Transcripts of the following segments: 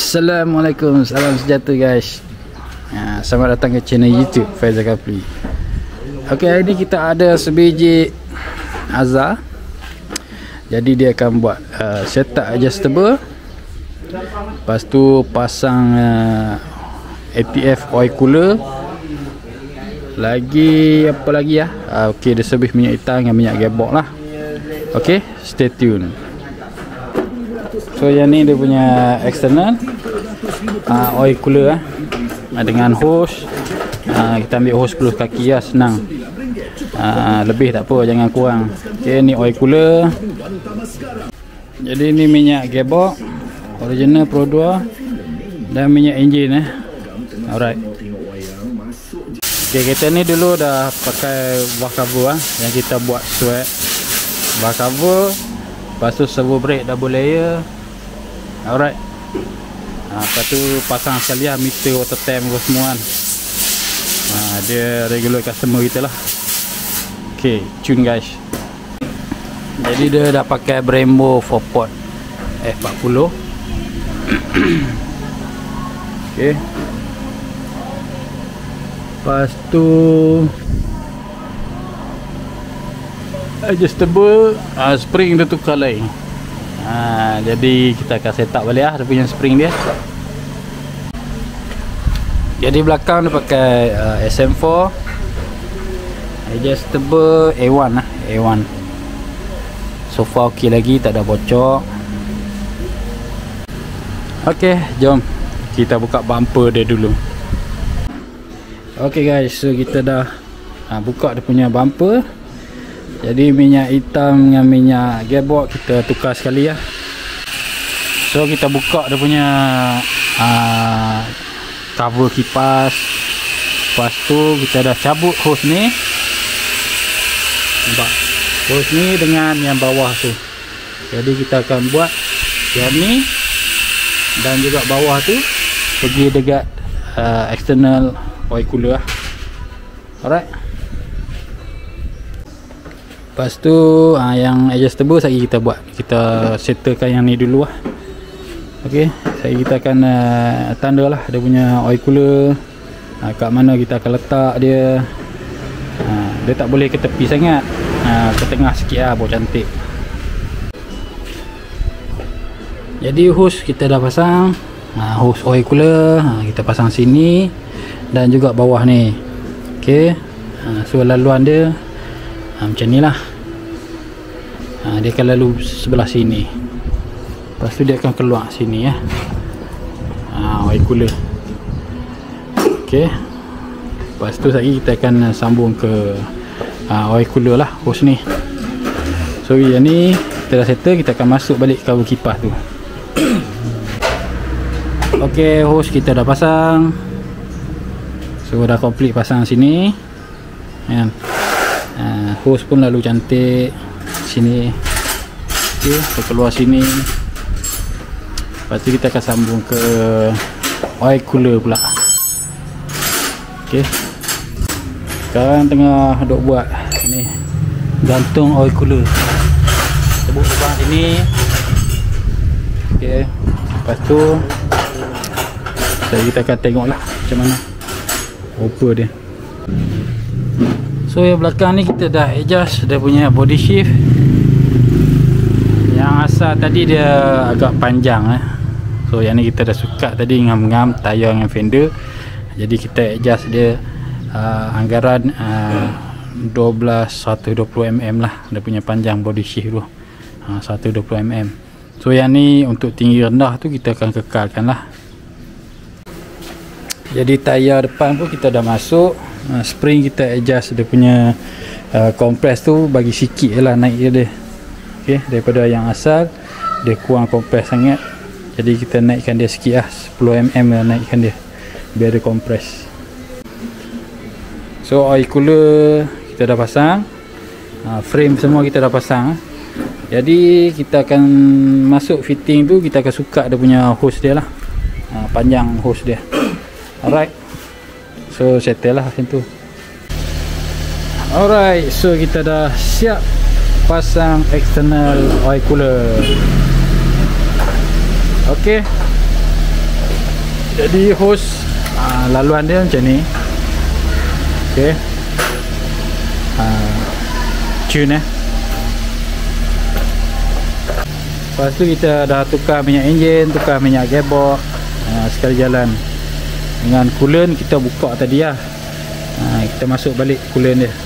Assalamualaikum, salam sejahtera guys. Selamat datang ke channel YouTube Faizal Kapli. Ok, hari ni kita ada sebiji Azhar. Jadi dia akan buat setup adjustable. Lepas tu pasang APF oil cooler. Lagi apa lagi ya? Ok, dia servis minyak hitam dengan minyak gearbox lah. Ok, stay tune. So yang ni dia punya external oil cooler dengan hose. Kita ambil hose 10 kaki lah, senang. Lebih tak apa, jangan kurang. Okay, ni oil cooler. Jadi ni minyak gearbox original Pro 2 dan minyak enjin Alright. Okay, kita ni dulu dah pakai valve cover yang kita buat sweat valve cover. Lepas tu servo brake double layer. Alright. Lepas tu pasang sekali lah meter water temp semua kan. Dia regular customer kita lah. Ok, tune guys. Jadi dia dah pakai Brembo 4 port F40. Ok. Lepas tu adjustable, spring dia tukar lain. Jadi kita akan set up balik dia punya spring dia. Jadi belakang dia pakai SM4 adjustable A1 A1. So far ok lagi, tak ada bocor. Ok, jom kita buka bumper dia dulu. Ok guys, so kita dah buka dia punya bumper. Jadi minyak hitam dengan minyak gearbox kita tukar sekali ya. So kita buka dia punya cover kipas. Lepas tu kita dah cabut hose ni. Nampak? Hose ni dengan yang bawah tu. Jadi kita akan buat yang ni dan juga bawah tu pergi dekat external oil cooler lah. Alright. Lepas tu yang adjustable sekali kita buat. Kita settlekan yang ni dulu lah. Ok, sekali kita akan tanda lah dia punya oil cooler, kat mana kita akan letak dia. Dia tak boleh ke tepi sangat, ke tengah sikit lah, buat cantik. Jadi hose kita dah pasang. Hose oil cooler kita pasang sini dan juga bawah ni. Ok, so laluan dia macam ni lah. Dia akan lalu sebelah sini. Lepas tu dia akan keluar sini ya. Oil cooler. Ok. Lepas tu lagi kita akan sambung ke oil cooler lah, hose ni. So yang ni kita dah settle, kita akan masuk balik cover kipas tu. Ok, hose kita dah pasang. So dah complete pasang sini kan. Hose pun lalu cantik sini. Ok, kita keluar sini. Lepas tu kita akan sambung ke oil cooler pula. Ok, sekarang tengah duk buat ni, gantung oil cooler. Sebut lubang sini. Ok, lepas tu kita akan tengok lah macam mana oper dia. So yang belakang ni kita dah adjust dia punya body shift. Yang asal tadi dia agak panjang So yang ni kita dah sukat tadi ngam-ngam tayar dengan fender. Jadi kita adjust dia anggaran 120 mm lah dia punya panjang body shift tu. 120 mm. So yang ni untuk tinggi rendah tu kita akan kekalkan lah. Jadi tayar depan pun kita dah masuk. Spring kita adjust dia punya kompres tu, bagi sikit je lah naik dia. Ok, daripada yang asal dia kurang kompres sangat. Jadi kita naikkan dia sikit lah, 10 mm lah naikkan dia, biar dia kompres. So oil cooler kita dah pasang, frame semua kita dah pasang. Jadi kita akan masuk fitting tu, kita akan sukat dia punya hose dia lah, panjang hose dia. Alright. So settle lah macam tu. Alright, so kita dah siap pasang external oil cooler. Ok, Jadi hose laluan dia macam ni. Okey. Tune Lepas tu kita dah tukar minyak enjin, tukar minyak gearbox, sekali jalan. Dengan coolant kita buka tadi lah. Kita masuk balik coolant dia.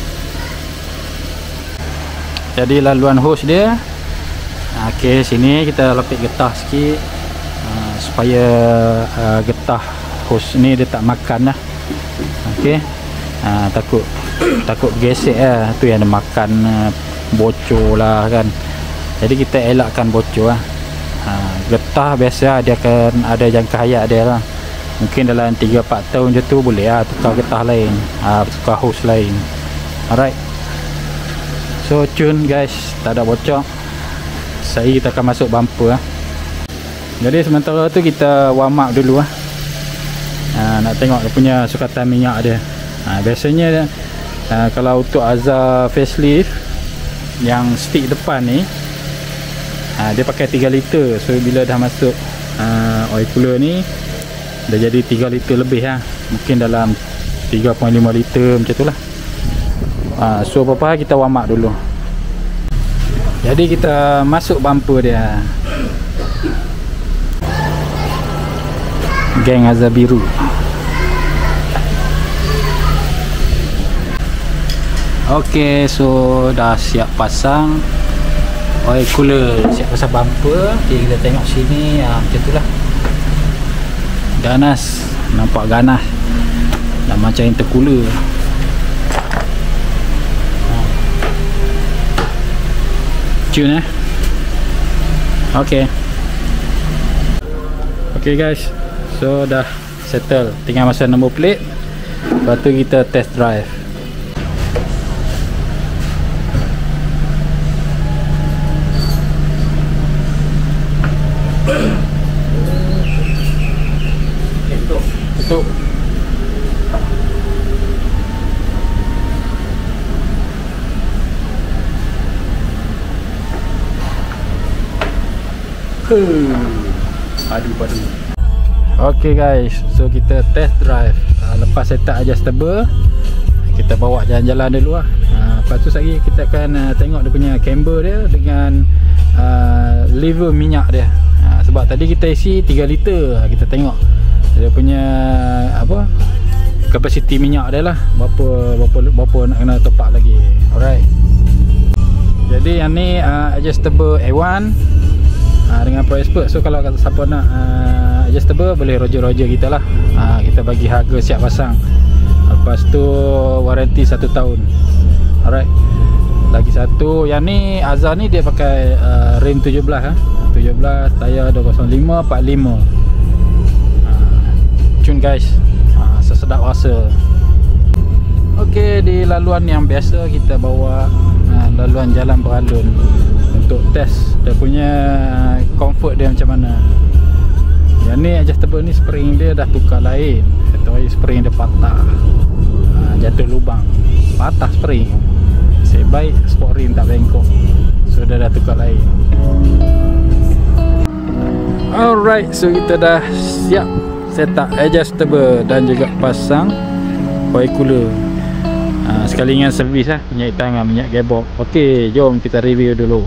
Jadi laluan hose dia. Okey, sini kita lapik getah sikit supaya getah hose ni dia tak makan lah. Okey. Takut gesek lah. Tu yang dia makan bocor lah kan. Jadi kita elakkan bocor lah. Getah biasa dia akan ada jangka hayat dia lah. Mungkin dalam 3-4 tahun je tu boleh lah tukar getah lain, tukar hose lain. Alright. So tune guys, tak ada bocor. Saya kita akan masuk bumper lah. Jadi sementara tu kita warm up dulu lah. Nak tengok dia punya sukatan minyak dia. Biasanya kalau untuk Azza facelift yang stick depan ni, dia pakai 3 liter. So bila dah masuk oil cooler ni, dah jadi 3 liter lebih lah. Mungkin dalam 3.5 liter macam tu lah. So apa-apa kita warm up dulu. Jadi kita masuk bumper dia. Geng Azza biru. Okey, so dah siap pasang oil cooler, siap pasang bumper. Okay, kita tengok sini, macam tu lah. Ganas, nampak ganas. Dah macam intercooler. Tune Okay. Okay guys, so dah settle. Tinggal masuk nombor plate. Lepas tu kita test drive. Tutup. Padu. Okay guys, so kita test drive. Lepas setup adjustable, kita bawa jalan-jalan dulu lah. Lepas tu lagi kita akan tengok dia punya camber dia dengan lever minyak dia. Sebab tadi kita isi 3 liter. Kita tengok dia punya apa, kapasiti minyak dia lah, berapa nak kena top up lagi. Alright. Jadi yang ni adjustable A1 dengan Pro Expert. So kalau siapa nak adjustable, boleh roger kita lah. Kita bagi harga siap pasang. Lepas tu warranty 1 tahun. Alright. Lagi satu, yang ni Azza ni dia pakai rim 17 17, tayar 205 45. Tune guys, sesedap rasa. Okey, di laluan yang biasa kita bawa laluan jalan beralun untuk test dia punya comfort dia macam mana. Yang ni adjustable ni, spring dia dah tukar lain. Atau spring dia patah, jatuh lubang, patah spring. Nasib baik sport rim tak bengkok, so dia dah tukar lain. Alright, so kita dah siap setup adjustable dan juga pasang oil cooler. Sekali dengan servis lah, minyak hitam dengan minyak gearbox. Okey, jom kita review dulu.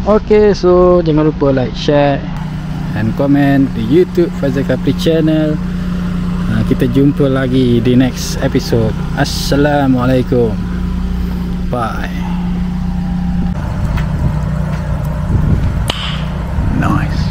Okay, so jangan lupa like, share and comment di YouTube Faizal Kapri channel. Kita jumpa lagi di next episode. Assalamualaikum. Bye. Nice.